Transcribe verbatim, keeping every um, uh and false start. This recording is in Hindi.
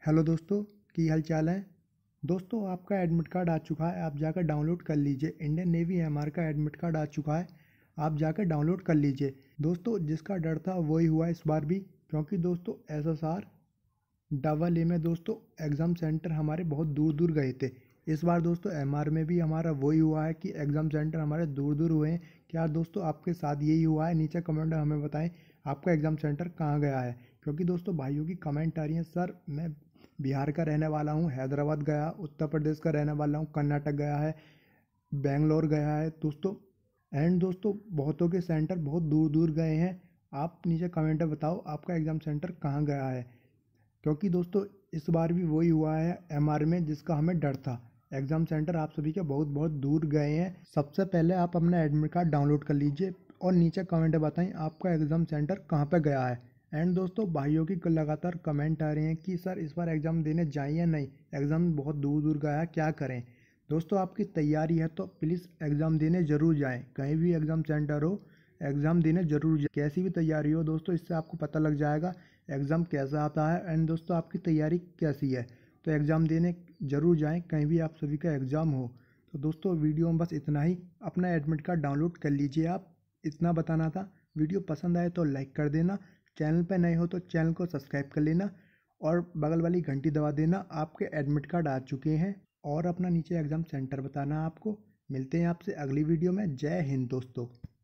हेलो दोस्तों, की हाल चाल है। दोस्तों, आपका एडमिट कार्ड आ चुका है, आप जाकर डाउनलोड कर लीजिए। इंडियन नेवी एमआर का एडमिट कार्ड आ चुका है, आप जाकर डाउनलोड कर लीजिए। दोस्तों, जिसका डर था वही हुआ इस बार भी, क्योंकि दोस्तों एसएसआर डबल ए में दोस्तों एग्ज़ाम सेंटर हमारे बहुत दूर दूर गए थे। इस बार दोस्तों एमआर में भी हमारा वही हुआ है कि एग्ज़ाम सेंटर हमारे दूर दूर हुए हैं। क्या दोस्तों आपके साथ यही हुआ है? नीचे कमेंट में हमें बताएं आपका एग्ज़ाम सेंटर कहाँ गया है। क्योंकि दोस्तों भाइयों की कमेंट आ रही है, सर मैं बिहार का रहने वाला हूँ, हैदराबाद गया, उत्तर प्रदेश का रहने वाला हूँ, कर्नाटक गया है, बेंगलोर गया है दोस्तों। एंड दोस्तों बहुतों के सेंटर बहुत दूर दूर गए हैं। आप नीचे कमेंट में बताओ आपका एग्ज़ाम सेंटर कहाँ गया है। क्योंकि दोस्तों इस बार भी वही हुआ है एमआर में जिसका हमें डर था। एग्ज़ाम सेंटर आप सभी के बहुत बहुत दूर गए हैं। सबसे पहले आप अपना एडमिट कार्ड डाउनलोड कर लीजिए और नीचे कमेंट में बताएं आपका एग्ज़ाम सेंटर कहाँ पे गया है। एंड दोस्तों भाइयों की लगातार कमेंट आ रहे हैं कि सर इस बार एग्ज़ाम देने जाएं या नहीं, एग्ज़ाम बहुत दूर दूर गया है, क्या करें। दोस्तों आपकी तैयारी है तो प्लीज़ एग्ज़ाम देने ज़रूर जाएँ। कहीं भी एग्ज़ाम सेंटर हो, एग्ज़ाम देने ज़रूर जाए। कैसी भी तैयारी हो दोस्तों, इससे आपको पता लग जाएगा एग्ज़ाम कैसा आता है। एंड दोस्तों आपकी तैयारी कैसी है, तो एग्ज़ाम देने ज़रूर जाएं कहीं भी आप सभी का एग्ज़ाम हो। तो दोस्तों वीडियो में बस इतना ही। अपना एडमिट कार्ड डाउनलोड कर लीजिए, आप इतना बताना था। वीडियो पसंद आए तो लाइक कर देना, चैनल पर नए हो तो चैनल को सब्सक्राइब कर लेना और बगल वाली घंटी दबा देना। आपके एडमिट कार्ड आ चुके हैं और अपना नीचे एग्ज़ाम सेंटर बताना आपको। मिलते हैं आपसे अगली वीडियो में। जय हिंद दोस्तों।